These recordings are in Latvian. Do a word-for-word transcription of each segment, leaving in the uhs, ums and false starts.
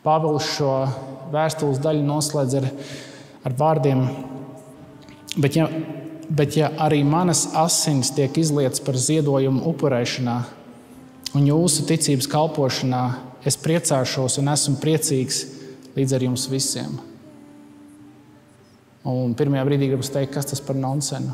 Pāvils šo vēstules daļu noslēdz ar, ar vārdiem, bet ja, bet ja arī manas asins tiek izlietas par ziedojumu upurēšanā un jūsu ticības kalpošanā, es priecāšos un esmu priecīgs līdz ar jums visiem. Un pirmajā brīdī gribu teikt, kas tas par nonsenu.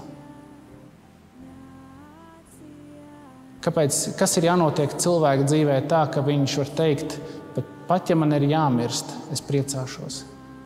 Kāpēc, kas ir jānotiek cilvēka dzīvē tā, ka viņš var teikt, bet pat ja man ir jāmirst, es priecāšos.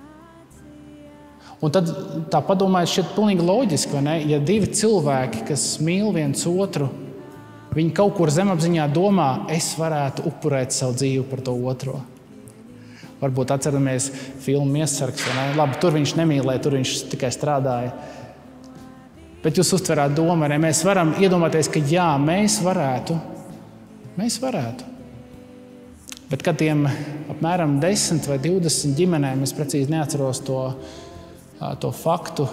Un tad tā padomājot šķiet pilnīgi loģiski, vai ne? Ja divi cilvēki, kas mīl viens otru, viņi kaut kur zemapziņā domā, es varētu upurēt savu dzīvi par to otro. Varbūt atceramies filmu Miesargs, vai ne? Labi, tur viņš nemīlēja, tur viņš tikai strādāja. Bet jūs uztverāt domu, vai ne? Mēs varam iedomāties, ka jā, mēs varētu. Mēs varētu. Bet kad tiem apmēram desmit vai divdesmit ģimenēm, es precīzi neatceros to, to faktu,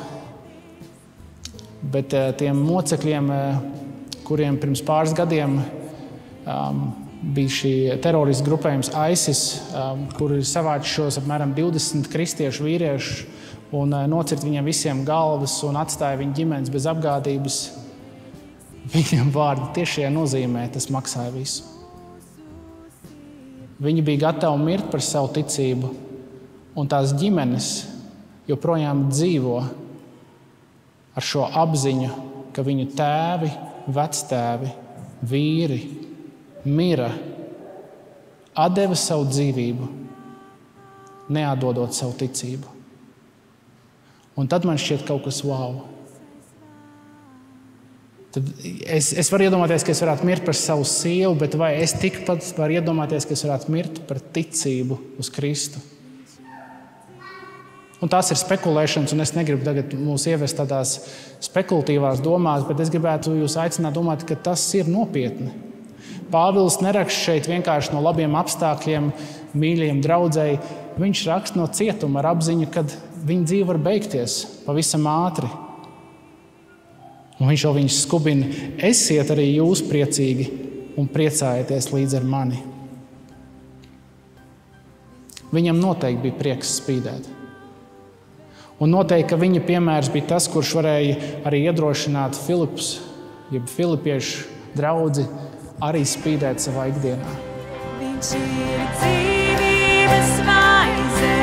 bet tiem mocekļiem, kuriem pirms pāris gadiem um, bija šī teroristu grupējums ISIS, um, kur ir savāči šos apmēram divdesmit kristiešu vīriešu un nocirt viņiem visiem galvas un atstāja viņu ģimenes bez apgādības. Viņiem vārdi tiešajā nozīmē, tas maksāja visu. Viņi bija gatavi mirt par savu ticību, un tās ģimenes joprojām dzīvo ar šo apziņu, ka viņu tēvi, vectēvi, vīri mira, atdeva savu dzīvību, neatdodot savu ticību. Un tad man šķiet kaut kas wow. Tad es, es varu iedomāties, ka es varētu mirt par savu sievu, bet vai es tikpat varu iedomāties, ka es varētu mirt par ticību uz Kristu? Un tās ir spekulēšanas, un es negribu tagad mūs ievest tādās spekulatīvās domās, bet es gribētu jūs aicināt domāt, ka tas ir nopietni. Pāvils neraksta šeit vienkārši no labiem apstākļiem, mīļiem draudzēji. Viņš raksta no cietuma ar apziņu, kad viņa dzīve var beigties pavisam ātri. Un viņš jau viņus skubina, esiet arī jūs priecīgi un priecājieties līdz ar mani. Viņam noteikti bija prieks spīdēt. Un noteikti, ka viņa piemērs bija tas, kurš varēja arī iedrošināt Filipus, jeb filipiešu draudzi, arī spīdēt savā ikdienā. Viņš ir dzīvības maize,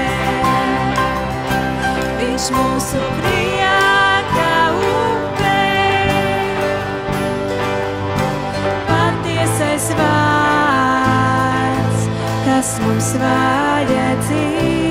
viņš mūsu prieka upē, patiesais vārds, kas mums vajadzīgs.